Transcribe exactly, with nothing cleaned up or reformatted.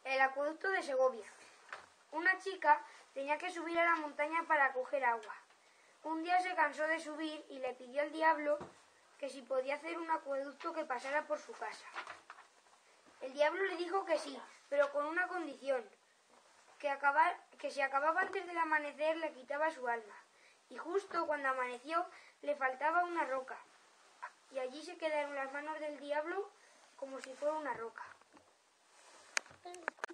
El acueducto de Segovia. Una chica tenía que subir a la montaña para coger agua. Un día se cansó de subir y le pidió al diablo que si podía hacer un acueducto que pasara por su casa. El diablo le dijo que sí, pero con una condición, que, acabar, que si acababa antes del amanecer le quitaba su alma. Y justo cuando amaneció le faltaba una roca. Y allí se quedaron las manos del diablo como si fuera una roca.